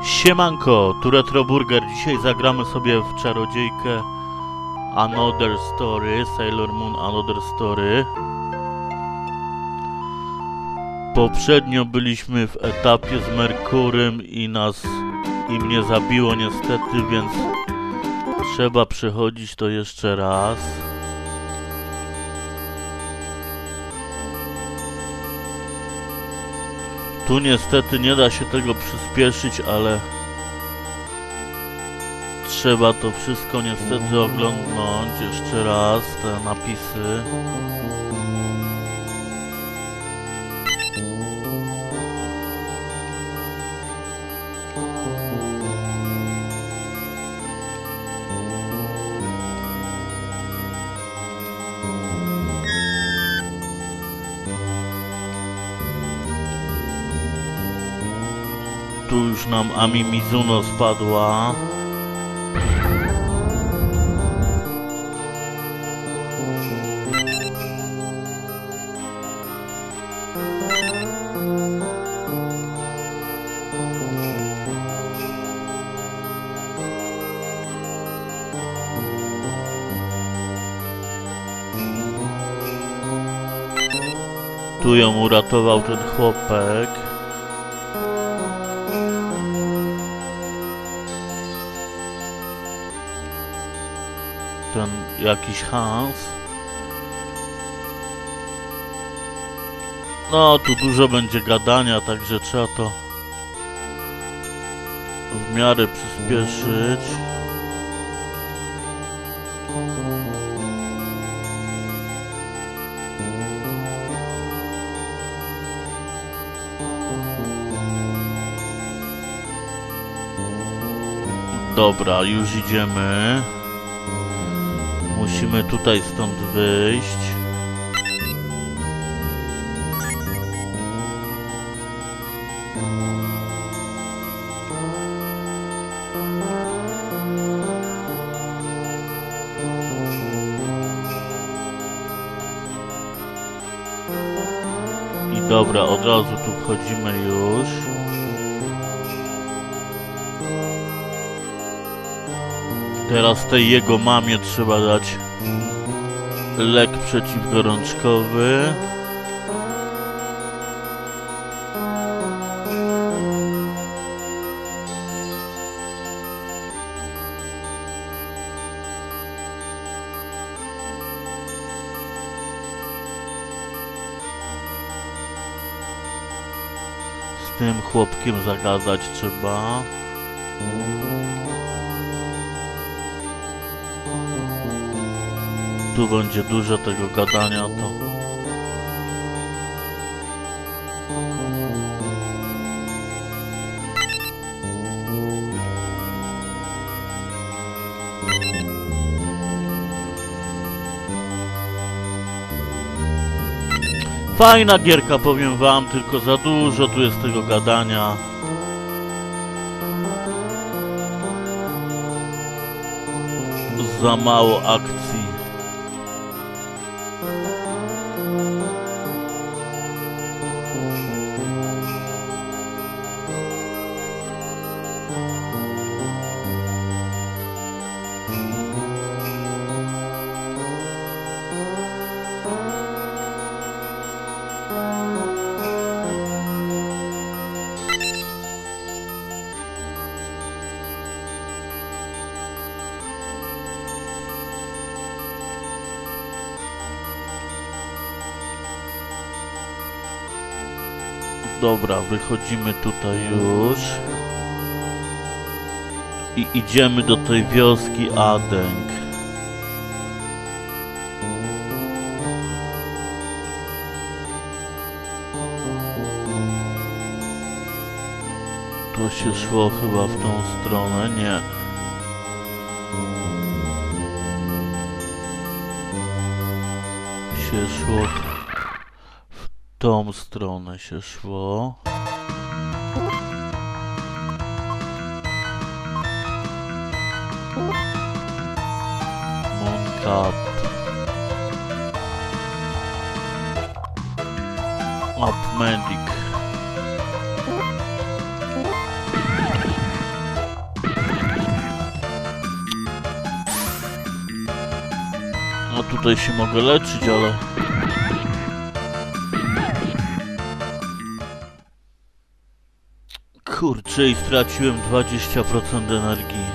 Siemanko, tu Retroburger. Dzisiaj zagramy sobie w czarodziejkę Another Story, Sailor Moon Another Story. Poprzednio byliśmy w etapie z Merkurym i mnie zabiło niestety, więc trzeba przechodzić to jeszcze raz. Tu niestety nie da się tego przyspieszyć, ale trzeba to wszystko niestety oglądnąć jeszcze raz, te napisy. Tu już nam Ami Mizuno spadła. Tu ją uratował ten chłopek. Ten jakiś Hans. No, tu dużo będzie gadania, także trzeba to w miarę przyspieszyć. Dobra, już idziemy. Musimy tutaj stąd wyjść. I dobra, od razu tu wchodzimy już. Teraz tej jego mamie trzeba dać lek przeciwgorączkowy. Z tym chłopkiem zagadać trzeba. Tu będzie dużo tego gadania, to fajna gierka, powiem wam, tylko za dużo tu jest tego gadania. Za mało akcji. Dobra, wychodzimy tutaj już i idziemy do tej wioski Adeng. Tu się szło chyba w tą stronę, nie. Się szło w tą stronę się szło. Mooncap. Up Medic. tutaj się mogę leczyć, ale... Kurczę, i straciłem 20% energii.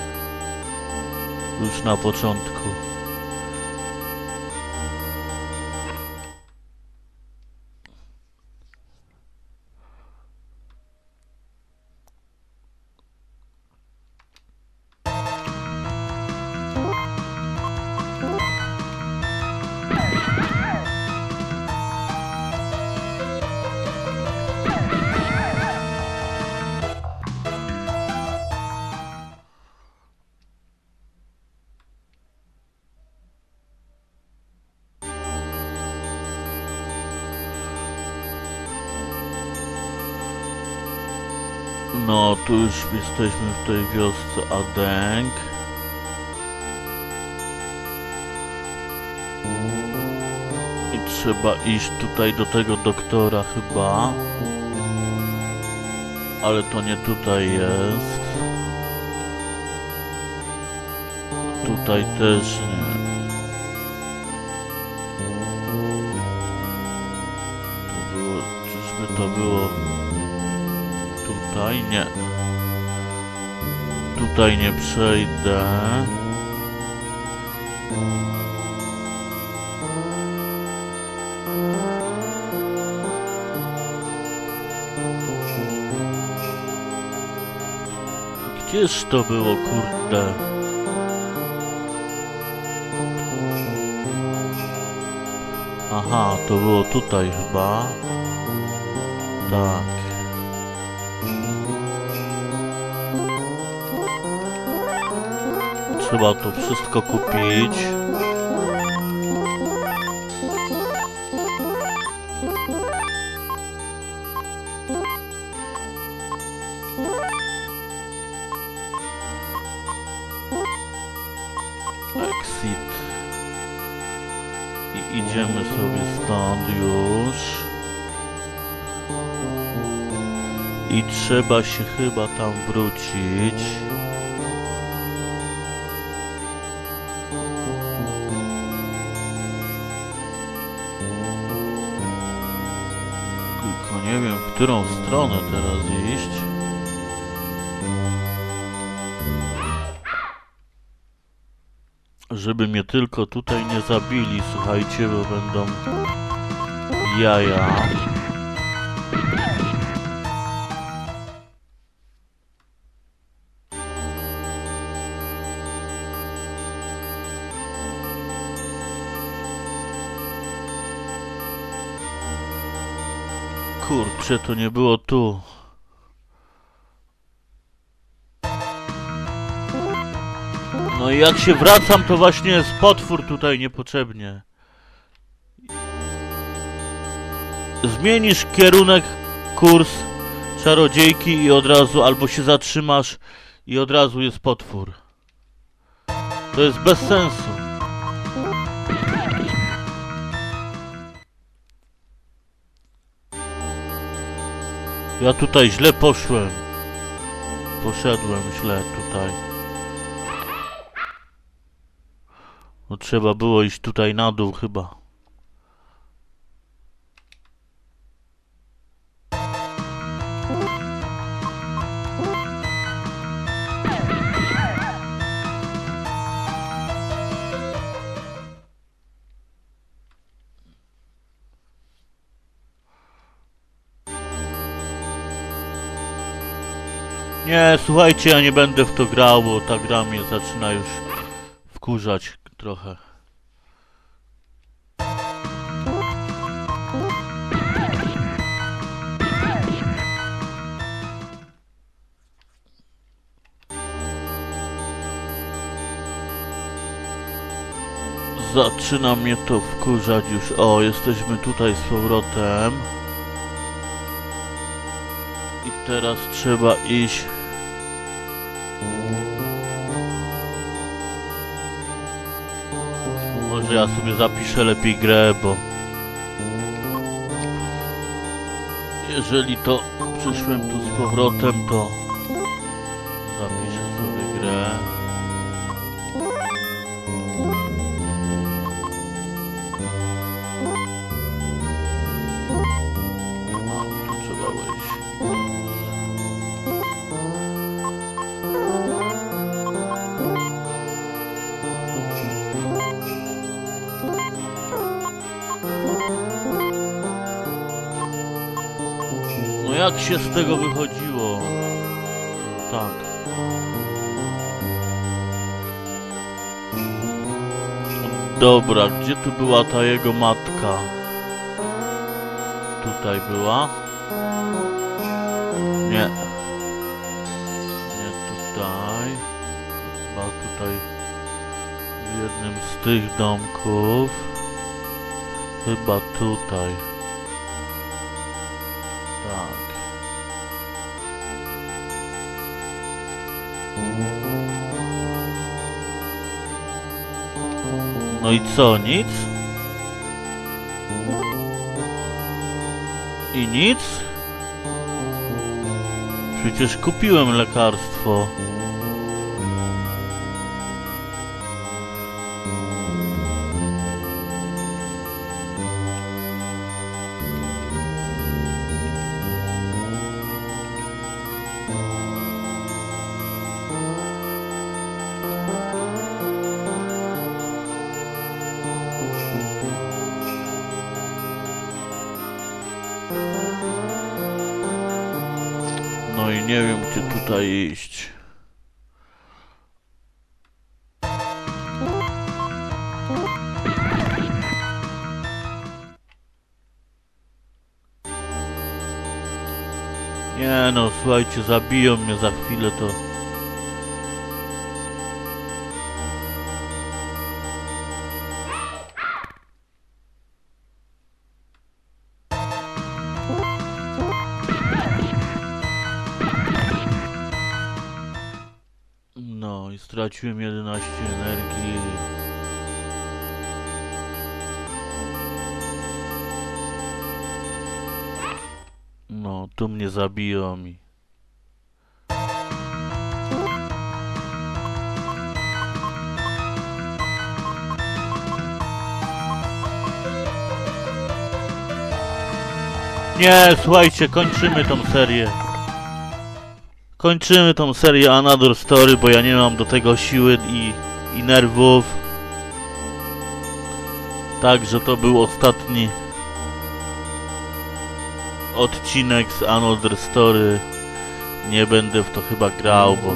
Już na początku. No, tu już jesteśmy w tej wiosce Adeng. I trzeba iść tutaj do tego doktora chyba. Ale to nie tutaj jest. Tutaj też nie. To było... Czyżby to było... Tutaj nie. Tutaj nie przejdę. Gdzież to było, kurde? Aha, to było tutaj chyba. Tak. Trzeba to wszystko kupić. Exit. I idziemy sobie stąd już. I trzeba się chyba tam wrócić. Tylko nie wiem, w którą stronę teraz iść. Żeby mnie tylko tutaj nie zabili, słuchajcie, bo będą jaja. Kurczę, to nie było tu. No i jak się wracam, to właśnie jest potwór tutaj niepotrzebnie. Zmienisz kierunek, kurs czarodziejki i od razu, albo się zatrzymasz i od razu jest potwór. To jest bez sensu. Ja tutaj źle poszłem. Poszedłem źle tutaj. No trzeba było iść tutaj na dół chyba. Nie, słuchajcie, ja nie będę w to grał, bo ta gra mnie zaczyna już wkurzać trochę. Zaczyna mnie to wkurzać już. O, jesteśmy tutaj z powrotem. I teraz trzeba iść. Może ja sobie zapiszę lepiej grę, bo jeżeli to przyszłem tu z powrotem, to zapiszę sobie grę. jak się z tego wychodziło? Tak. Dobra, gdzie tu była ta jego matka? Tutaj była? Nie. Nie tutaj. Chyba tutaj w jednym z tych domków. Chyba tutaj. Tak. No i co, nic? I nic? Przecież kupiłem lekarstwo. No i nie wiem, gdzie tutaj iść. Nie no, słuchajcie, zabiją mnie za chwilę to... No i straciłem 11 energii. No, tu mnie zabiją mi. Nie, słuchajcie, kończymy tą serię. Kończymy tą serię Another Story, bo ja nie mam do tego siły i nerwów. Także to był ostatni odcinek z Another Story. Nie będę w to chyba grał, bo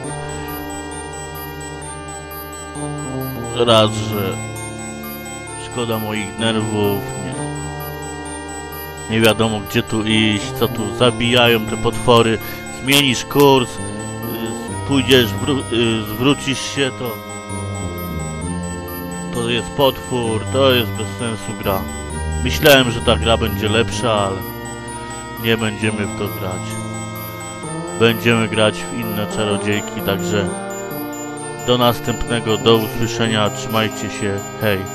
raz, że szkoda moich nerwów, nie wiadomo gdzie tu iść, co tu zabijają te potwory. Zmienisz kurs, pójdziesz, zwrócisz się, to jest potwór, to jest bez sensu gra. Myślałem, że ta gra będzie lepsza, ale nie będziemy w to grać. Będziemy grać w inne czarodziejki, także do następnego, do usłyszenia, trzymajcie się, hej.